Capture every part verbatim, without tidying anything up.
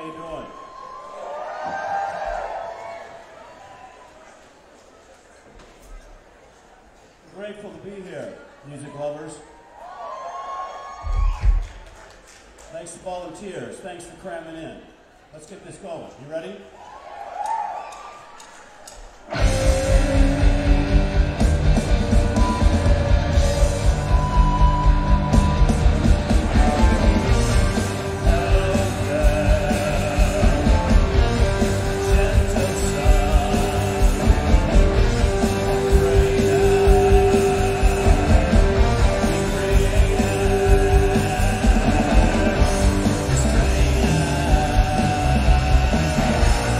you doing? Grateful to be here, music lovers. Thanks to volunteers. Thanks for cramming in. Let's get this going. You ready? Straight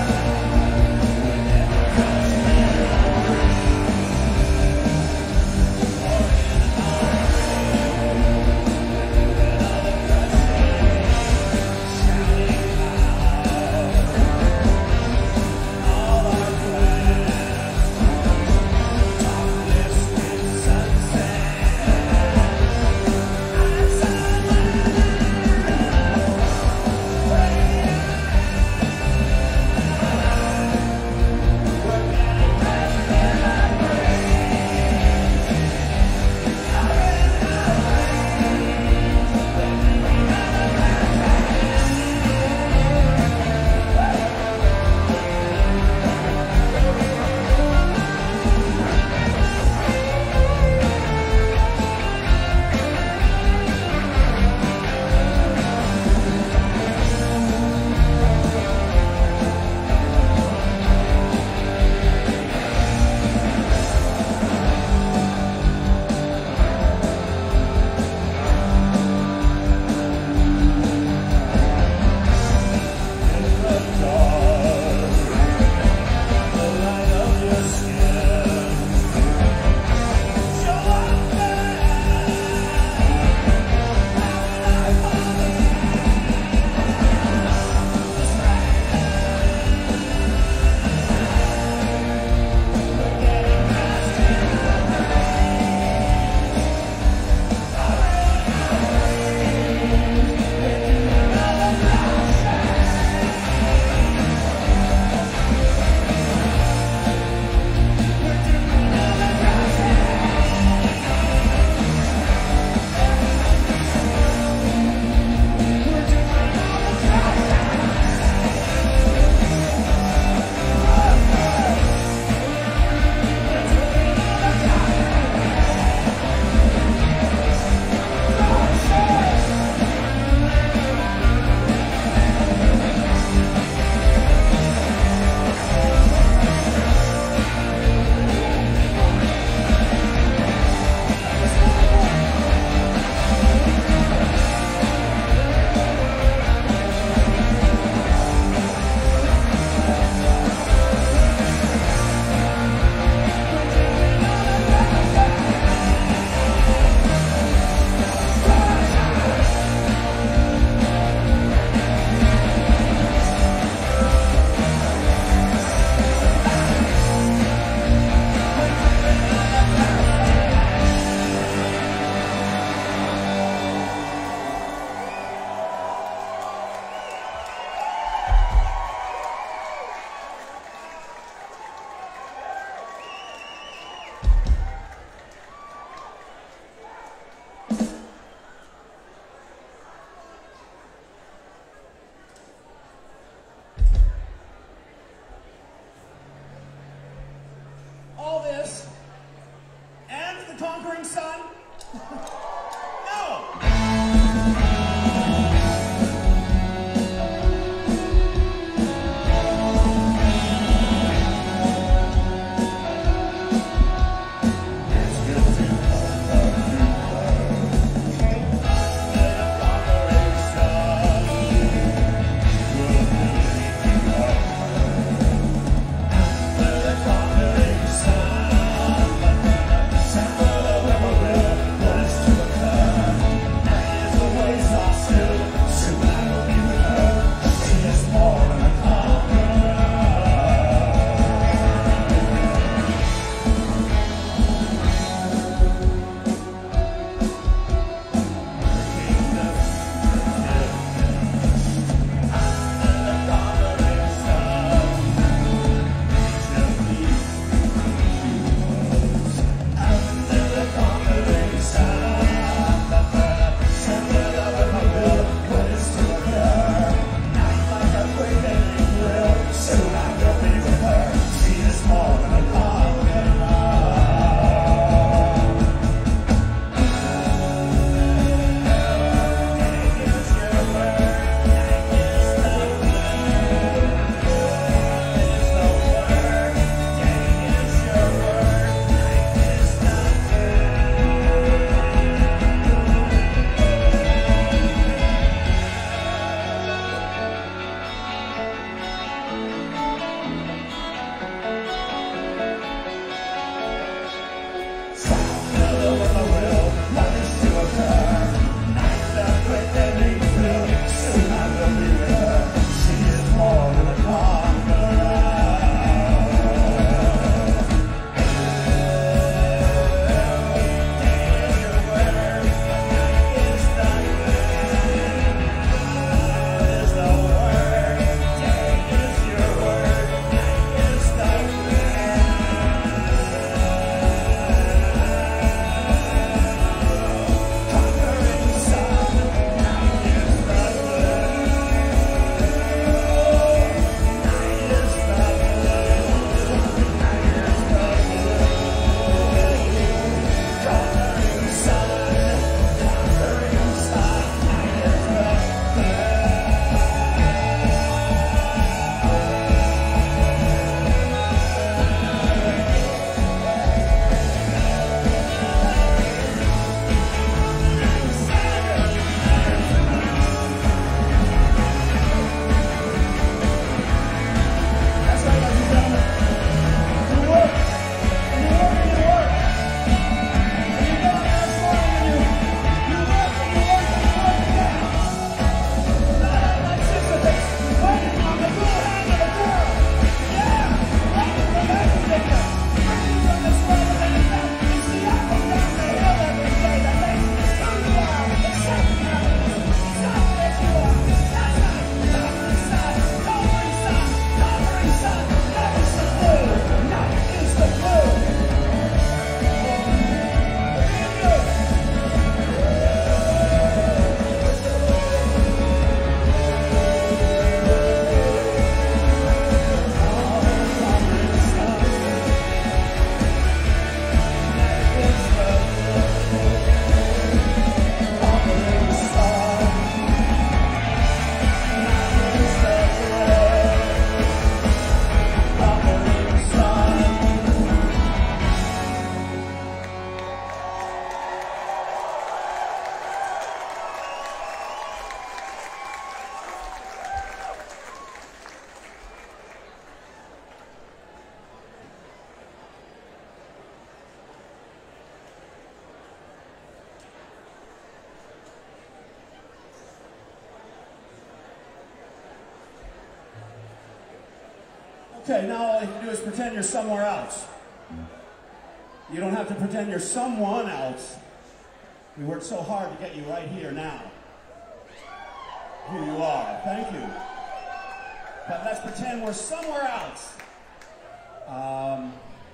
Okay, now all you can do is pretend you're somewhere else. You don't have to pretend you're someone else. We worked so hard to get you right here now. Here you are. Thank you. But let's pretend we're somewhere else. Um,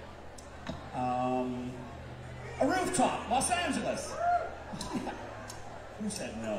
um, a rooftop, Los Angeles. Who said no?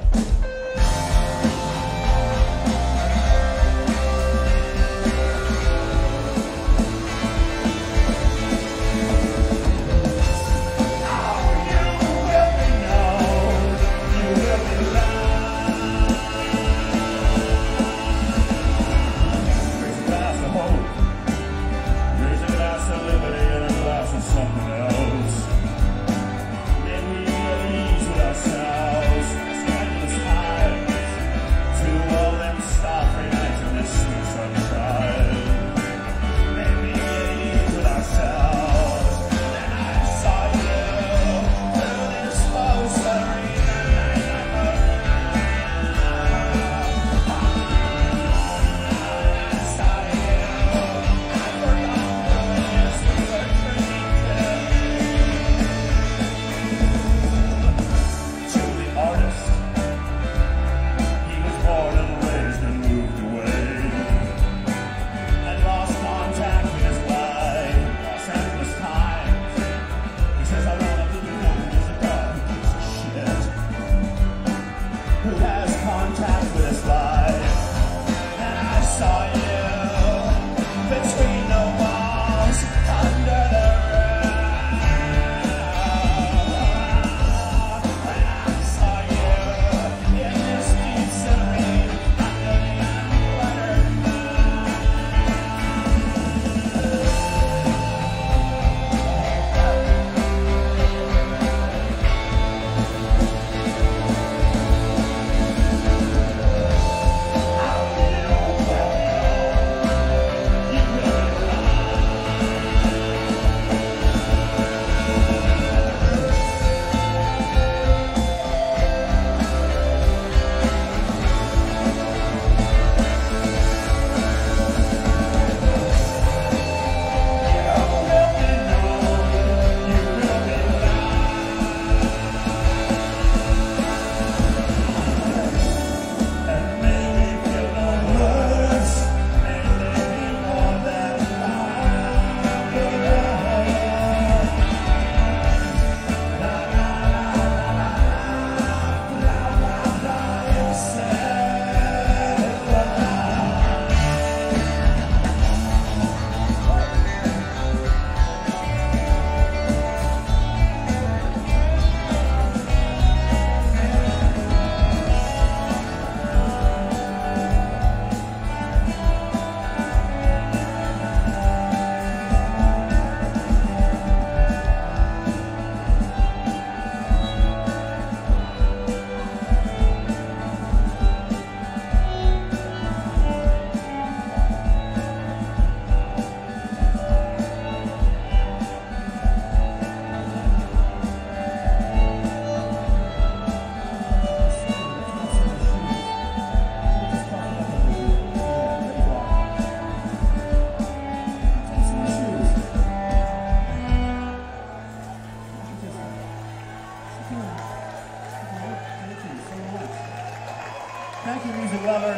Thank you, music lovers.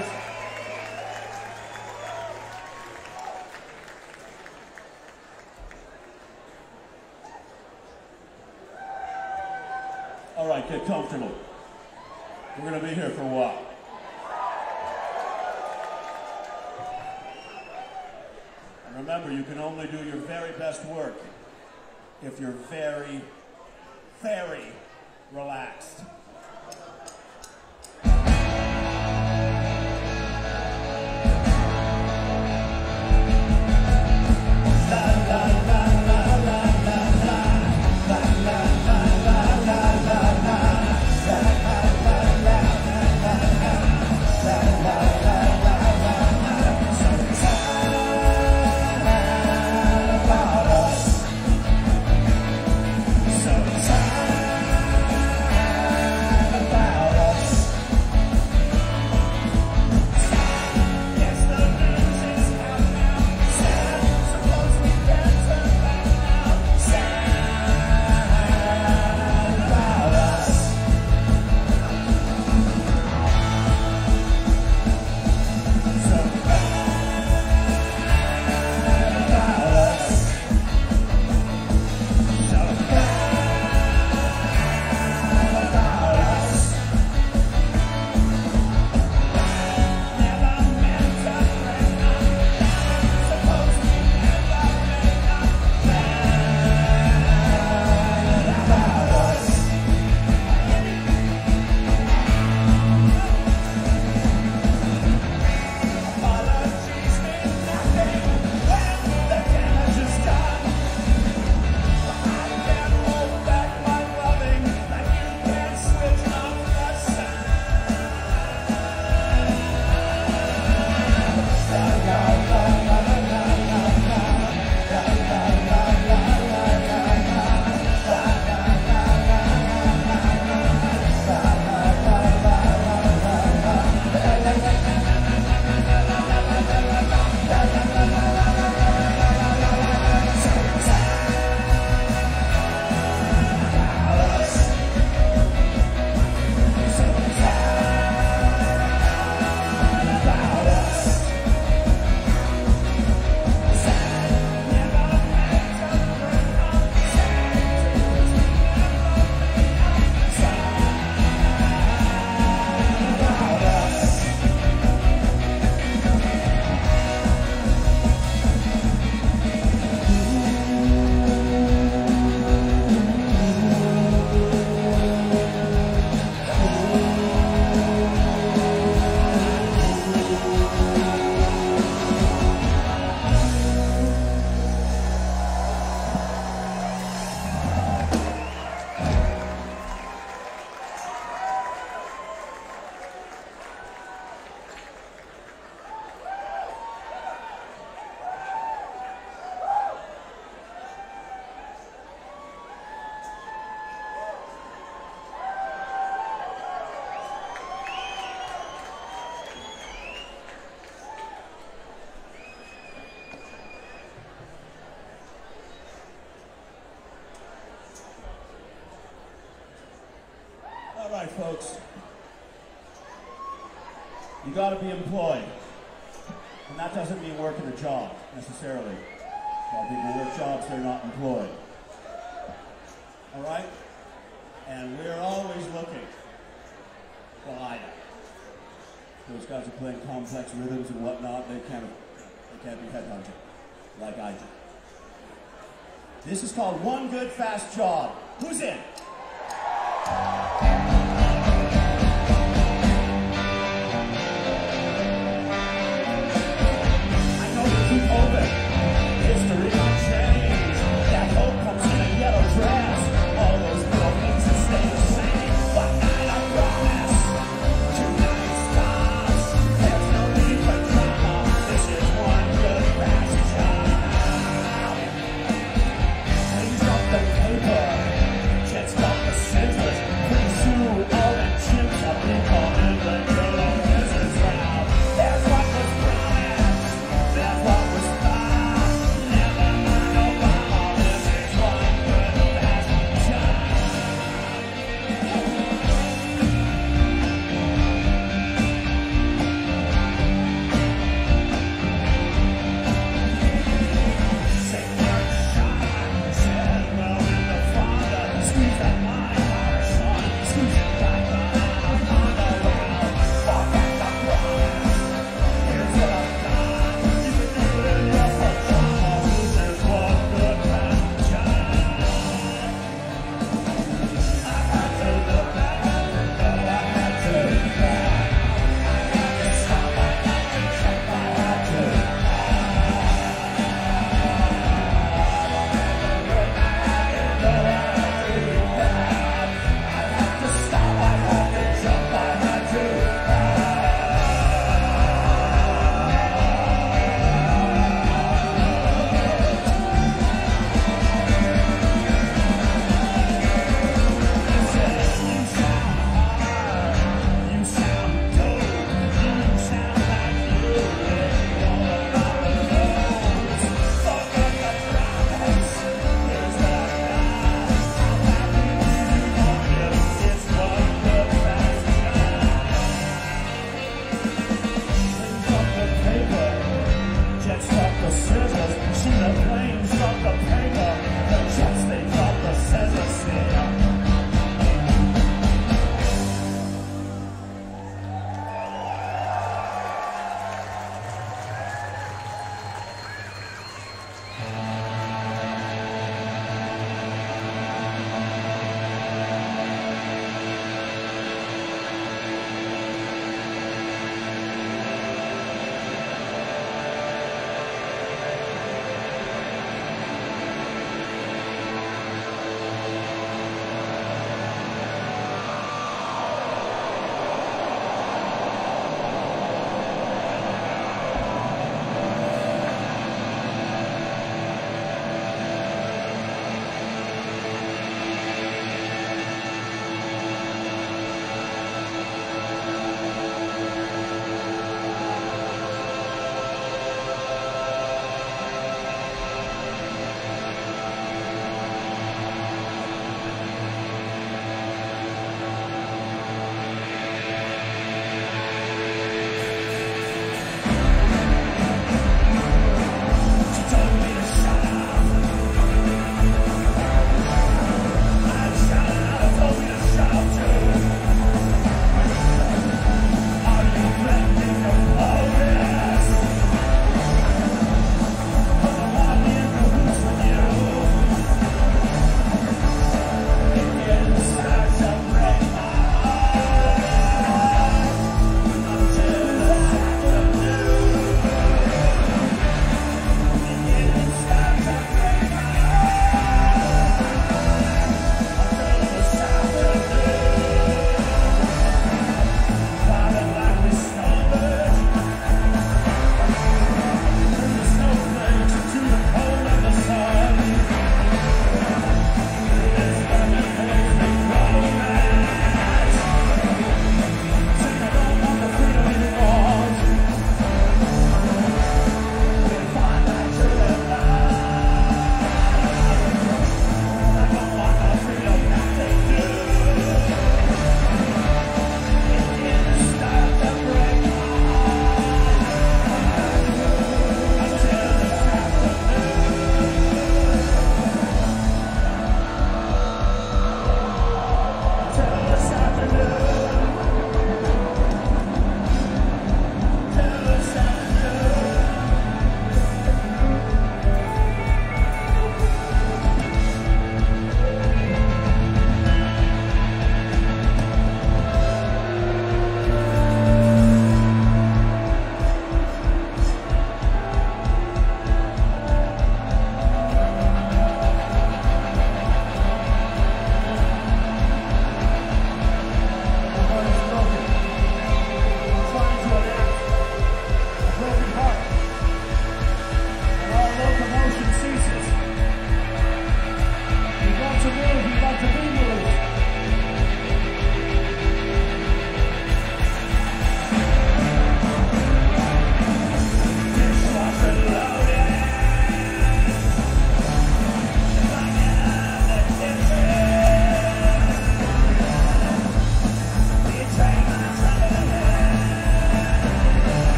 All right, get comfortable. We're going to be here for a while. And remember, you can only do your very best work if you're very, very relaxed. folks. You gotta be employed. And that doesn't mean working a job, necessarily. A lot of people work jobs they're not employed. All right? And we're always looking. Well, I am. Those guys are playing complex rhythms and whatnot, they can't, they can't be headhunted like I do. This is called One Good Fast Job. Who's in? I know you keep open. History might change. That hope comes in a yellow dress. All those little things that stay the same. But night I promise. Tonight stops. There's no need for drama. This is one good fast job. Things off the paper. Jets off the scissors. Pretty soon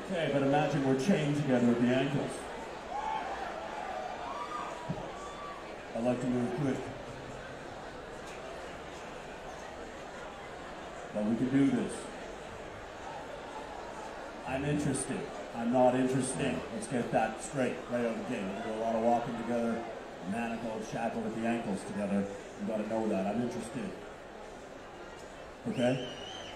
Okay, but imagine we're chained together at the ankles. I like to move quick. But we can do this. I'm interested. I'm not interesting. Let's get that straight right out of the gate. We do a lot of walking together, manacled, shackled at the ankles together. You gotta know that. I'm interested. Okay?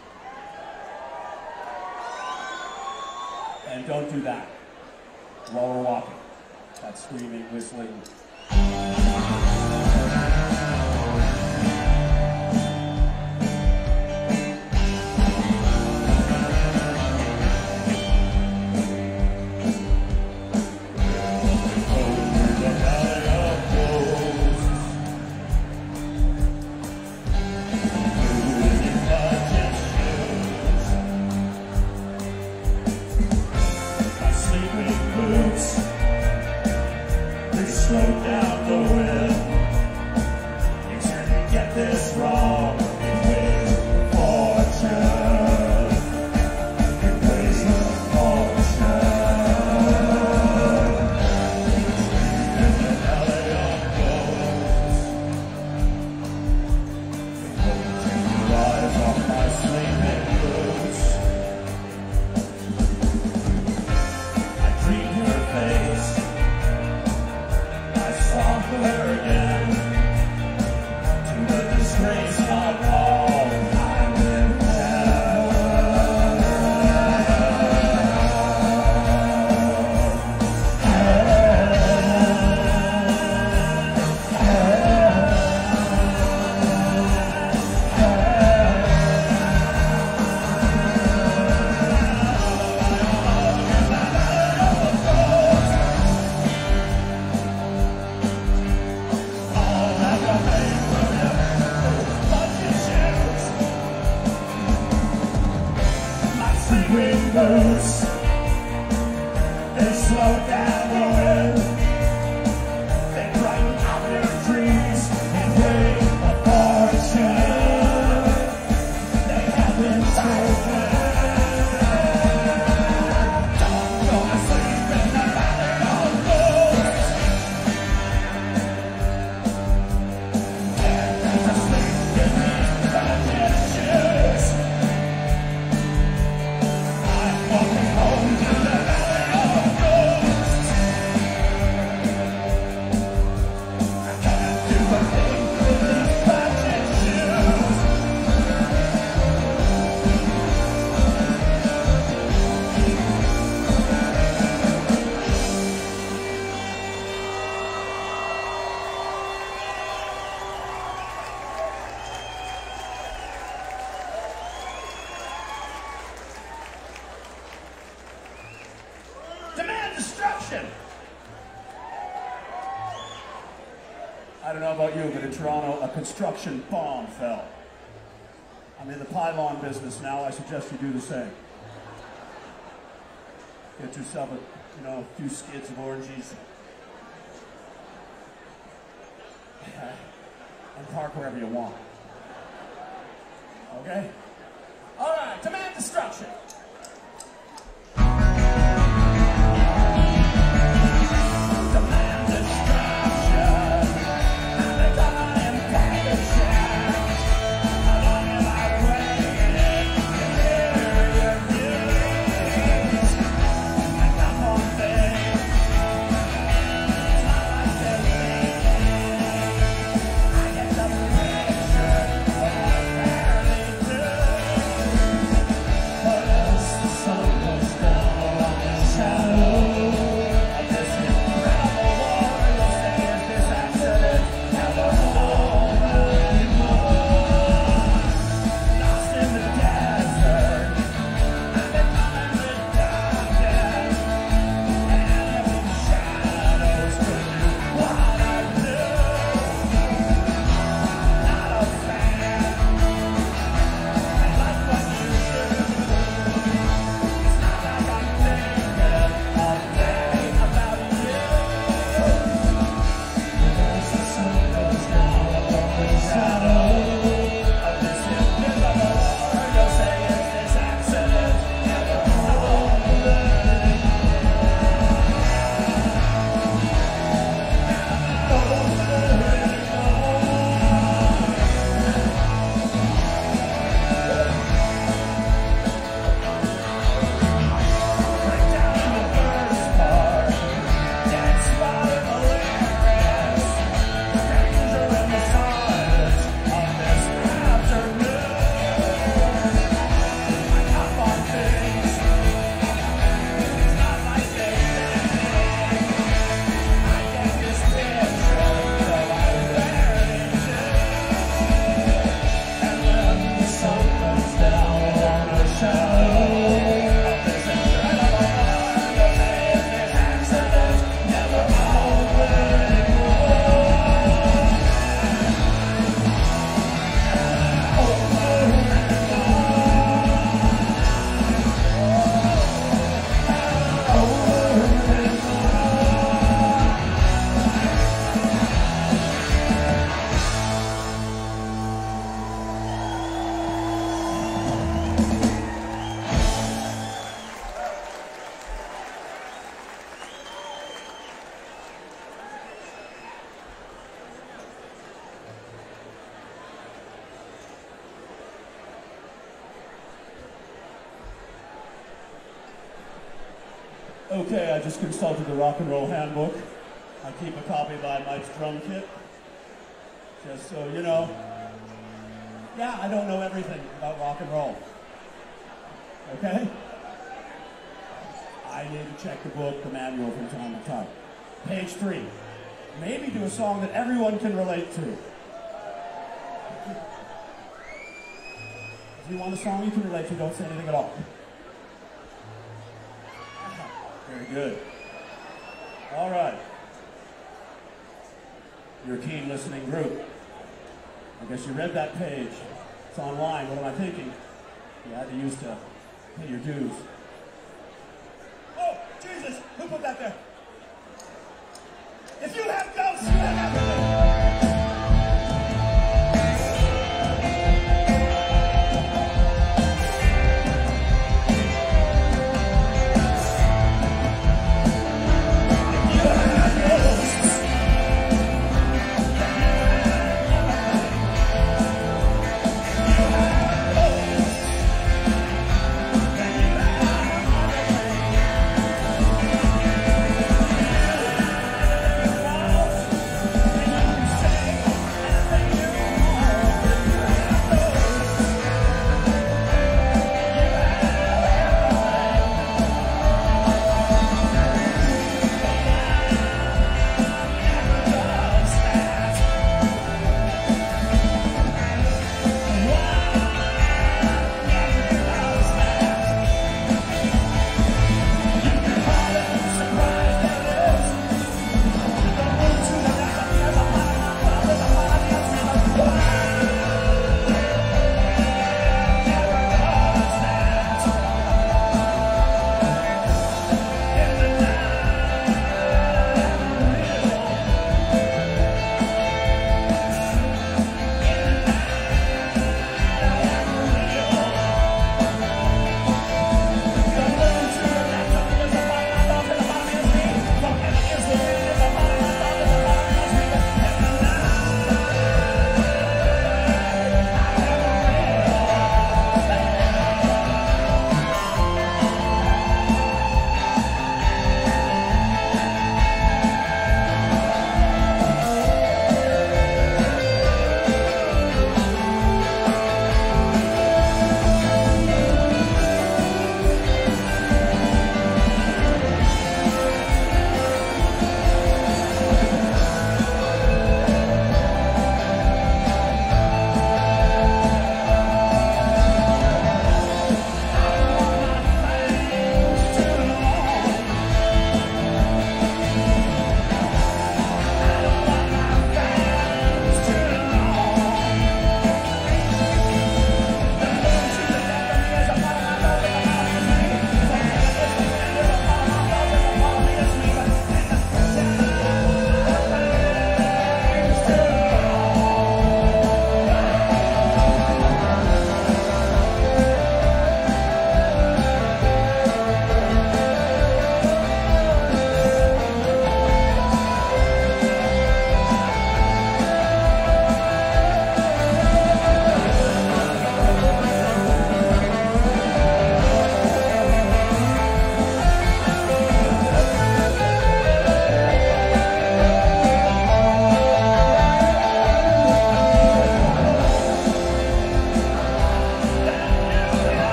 And don't do that while we're walking. That screaming, whistling. Slow down the wind. You shouldn't get this wrong. It weighs fortune. It weighs fortune. In the valley of ghosts, holding the rise off my sleeping boots. I dream her face. Her again, to the disgrace of all time in hell. Boots, they slow down the wind, they brighten out their dreams and pay a fortune. They have been taken. Don't go to sleep in the valley of ghosts. Can't go to sleep in these magic shoes. Walking home to the valley of ghosts. I can't do a thing with these magic shoes. Demand destruction! I don't know about you, but in Toronto, a construction bomb fell. I'm in the pylon business now. I suggest you do the same. Get yourself a, you know, a few skids of oranges. And park wherever you want. Okay? All right, demand destruction! But Okay, I just consulted the Rock and Roll Handbook. I keep a copy by Mike's drum kit. Just so you know. Yeah, I don't know everything about rock and roll. Okay? I need to check the book, the manual from time to time. Page three. Maybe do a song that everyone can relate to. If you want a song you can relate to, don't say anything at all. Very good. All right. You're a keen listening group. I guess you read that page. It's online. What am I thinking? You had to use to pay your dues. Oh, Jesus! Who put that there? If you have ghosts, you have everything! Thank you.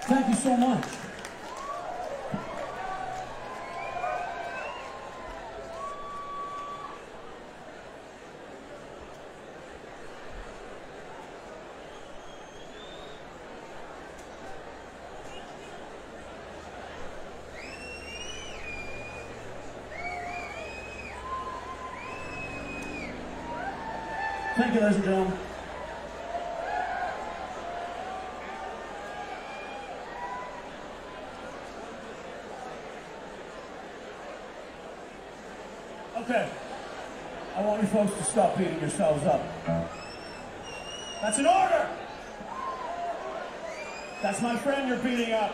Thank you so much. Thank you, ladies and gentlemen. Okay, I want you folks to stop beating yourselves up. That's an order! That's my friend you're beating up.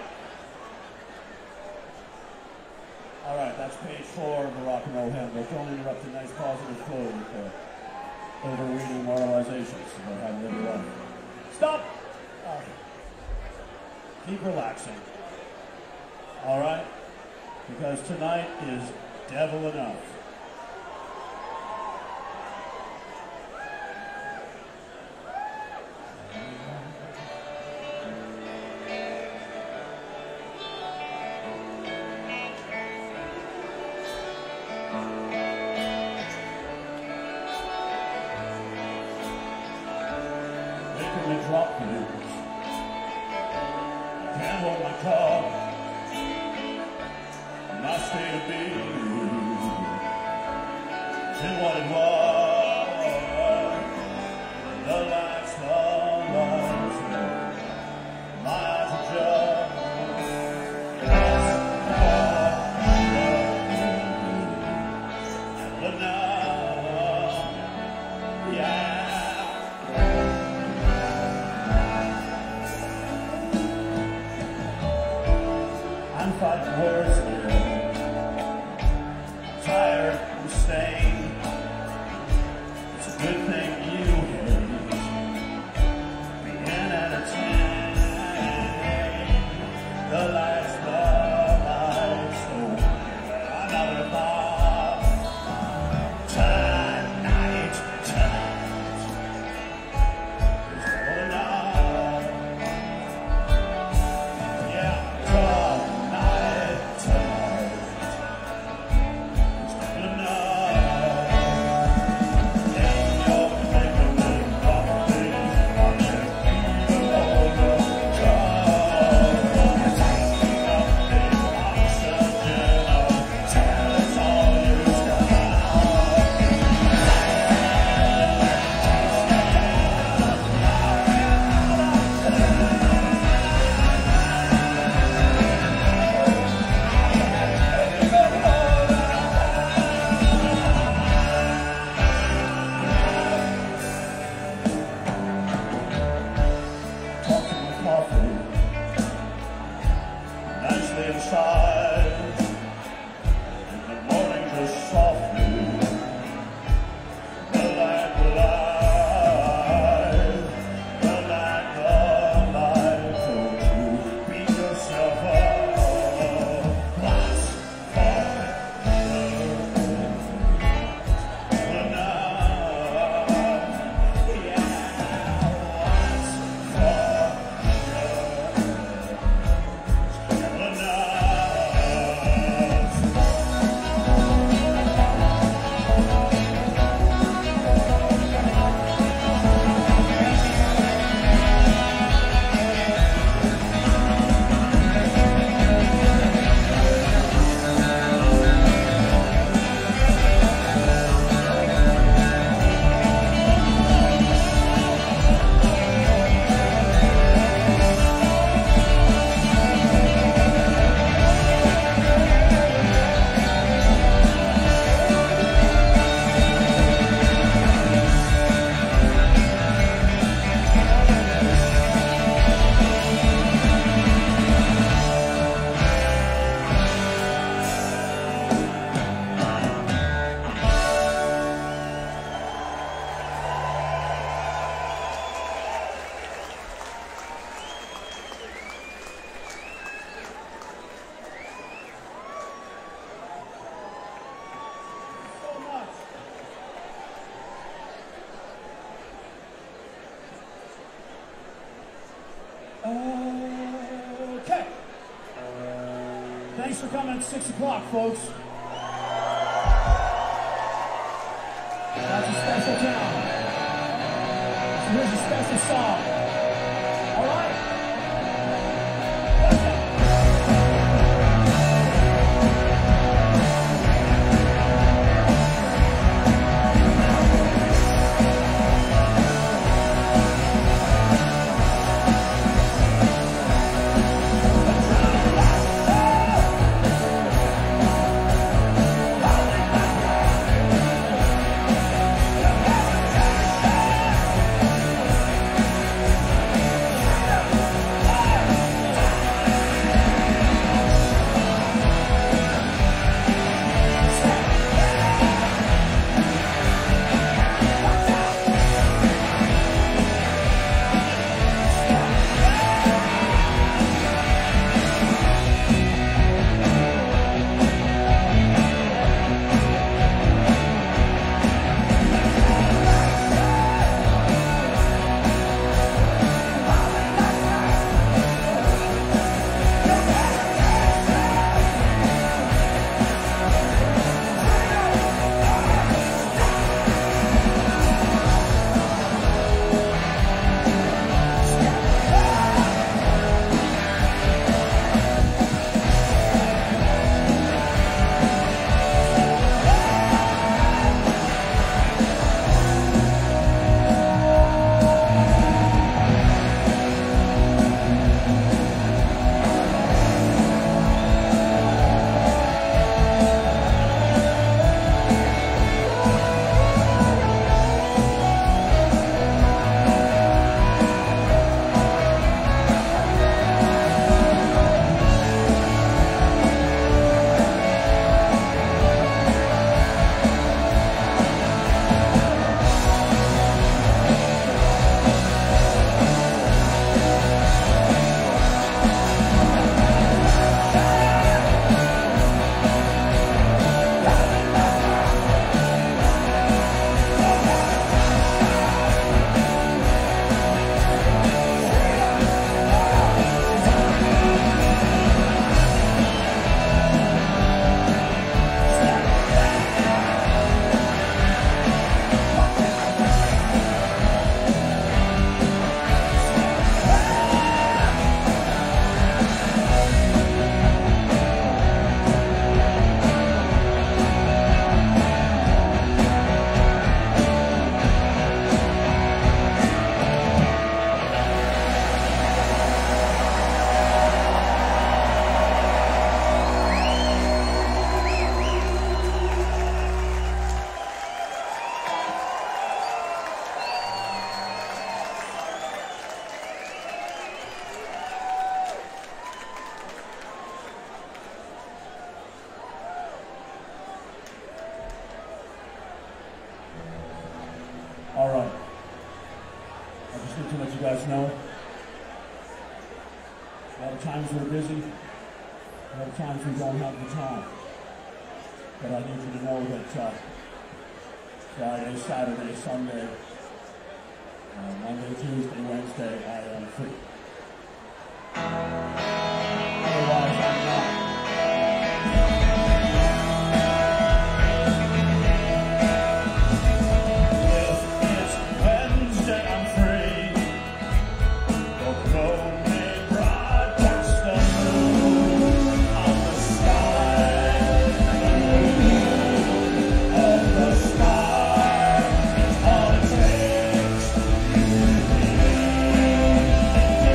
All right, that's page four of the Rock and Roll Handbook. Don't interrupt the nice positive flow with uh, overreading moralizations about how to live your life. Stop! Oh. Keep relaxing. All right? Because tonight is devil enough. Drop the news. Can't hold my car. My state of being and what it was. The lights, the lights, my eyes are just but now, yeah. I'm fighting words here, tired and stained. It's a good thing you hate being entertained. The lights, the lights, oh, another bar. Tonight, tonight, it's all enough. Yeah, tonight, tonight, it's all enough. And you're making me properly on your feet all the time. You're taking up the oxygen of talent's all used up. Talk to my coffee, nicely inside. In the morning, just softly, the light, the light, the light, the light. Don't you beat yourself up. What's for the night? Yeah, what's for the night? So much. Okay. Thanks for coming at six o'clock, folks. That's a special town. So here's a special song. All right? Let's go. All right. I just need to let you guys know. A lot of times we're busy. A lot of times we don't have the time. But I need you to know that uh, Friday, Saturday, Sunday, uh, Monday, Tuesday, Wednesday, I am free. Otherwise, I'm not. Thank you.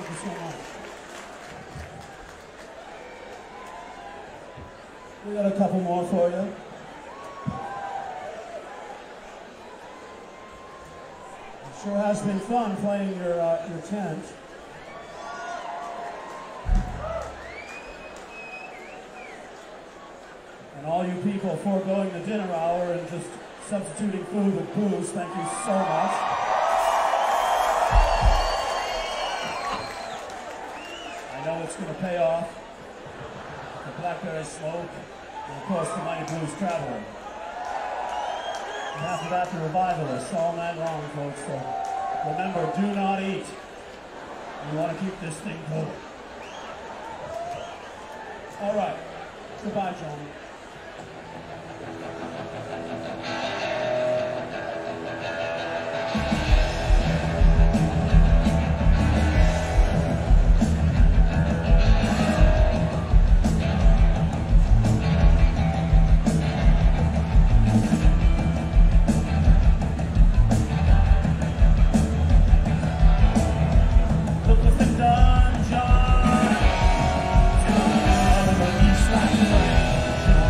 you so much. We got a couple more for you. It sure has been fun playing your, uh, your tent. And all you people foregoing the dinner hour and just substituting food with booze, thank you so much. I know it's going to pay off. The Blackberry Smoke, and of course the Mighty Blues Traveler. And after that, the Revivalists, all night long, folks. So remember, do not eat. We want to keep this thing going. All right. Goodbye, Johnny. Done, John. Tell me how the east like rain.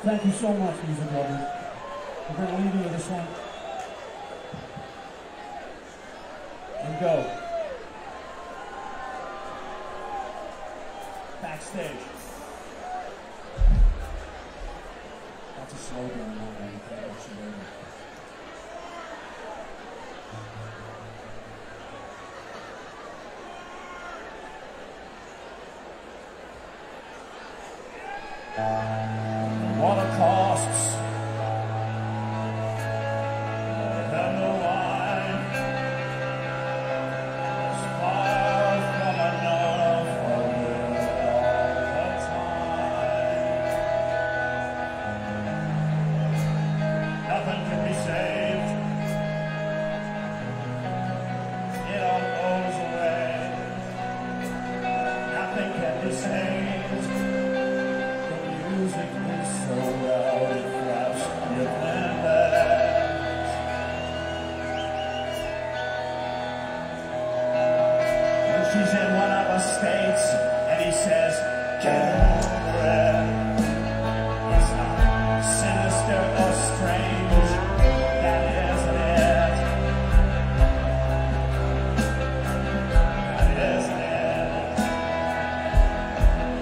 Thank you so much, music lovers. We're going to leave you with this one. And go. Backstage. That's a slow down moment. What it costs more than the wine is far from enough for you all the time. Nothing can be saved. It all goes away. Nothing can be saved. Music is so loud it grabs your fingers. When she's in one of her states and he says, get over it. It's not sinister or strange, that isn't it. That isn't it.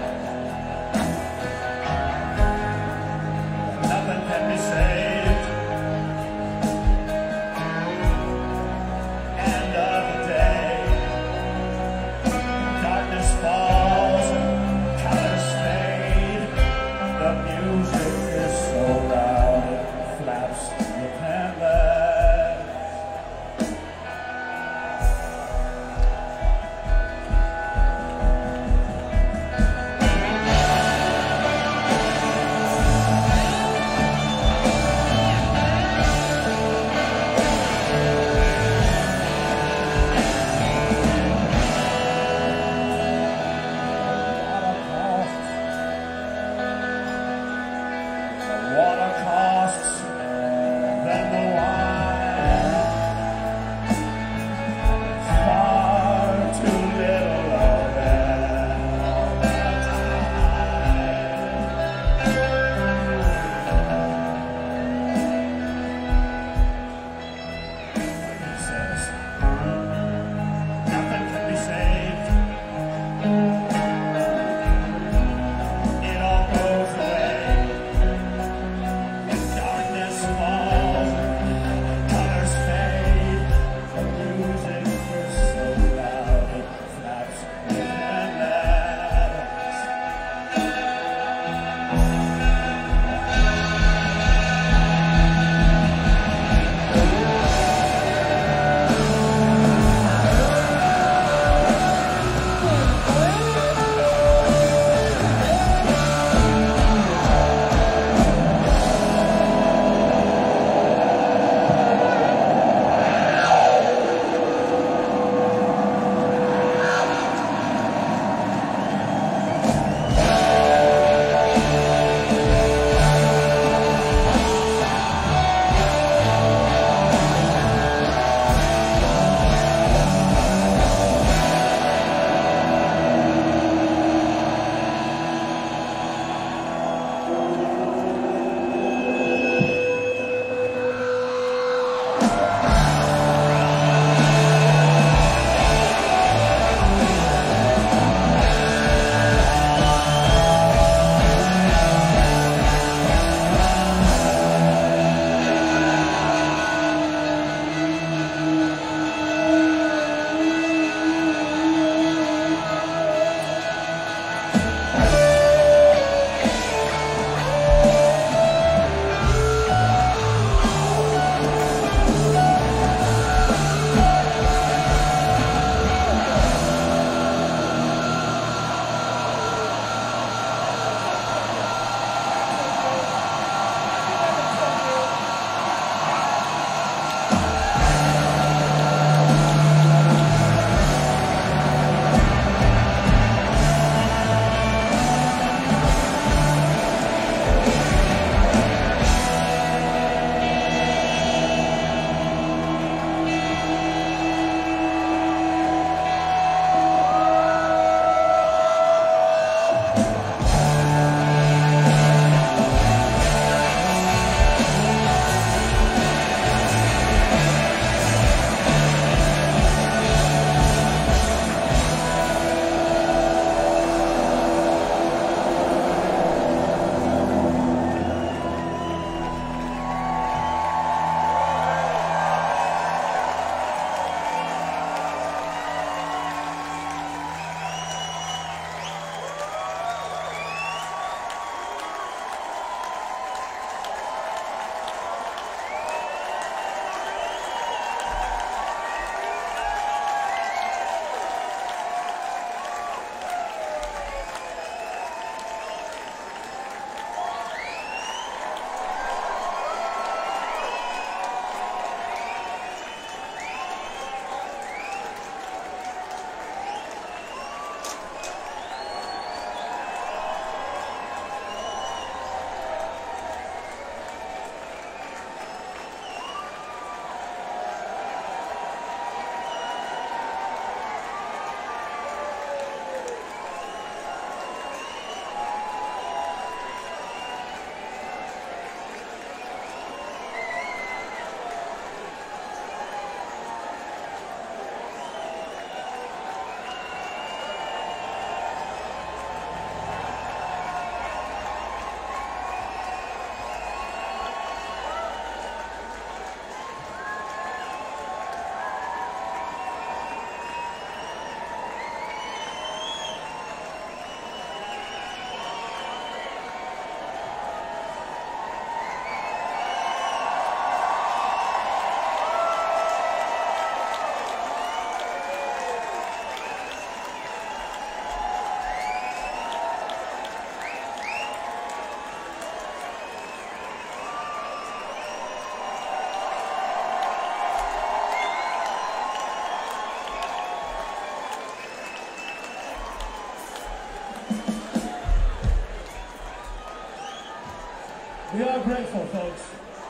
We are grateful, folks.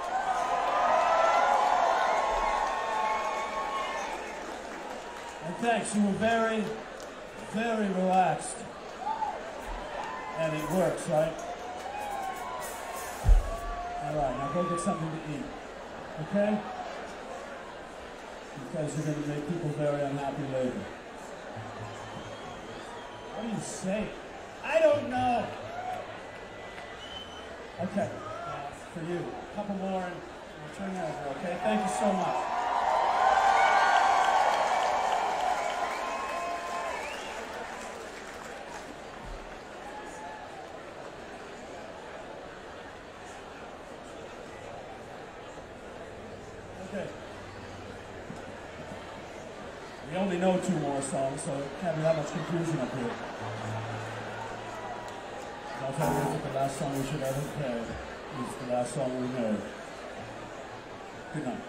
And thanks, you were very, very relaxed. And it works, right? All right, now go get something to eat, okay? Because you're going to make people very unhappy later. What do you say? I don't know. Okay, uh, for you, a couple more and we'll turn it over, okay? Thank you so much. Okay. We only know two more songs, so it can't be that much confusion up here. I'll tell you that the last song we should ever play is the last song we know. Good night.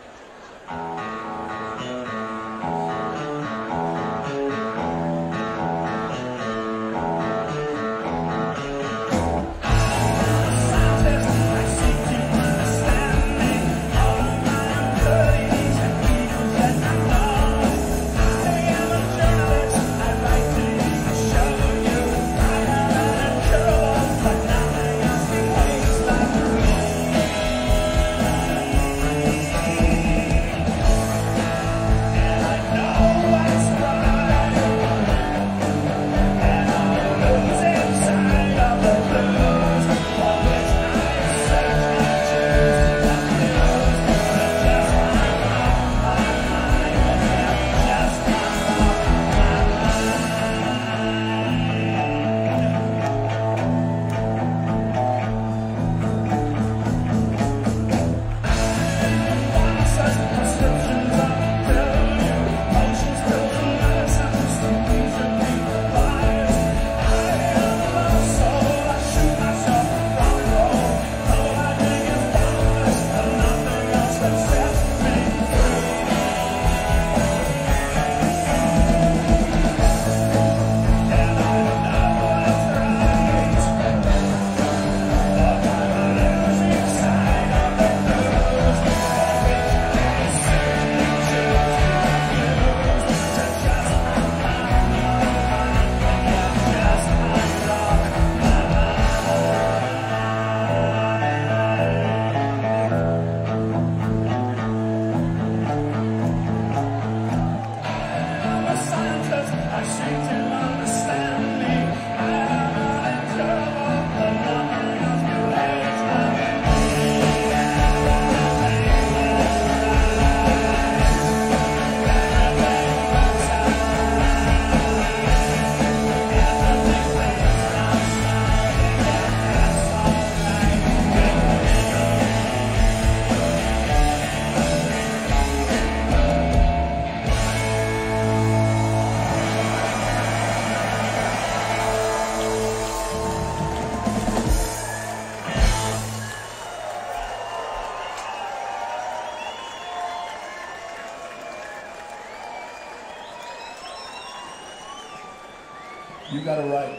You got a right.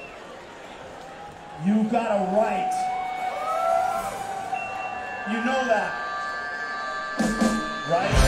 You got a right. You know that, right?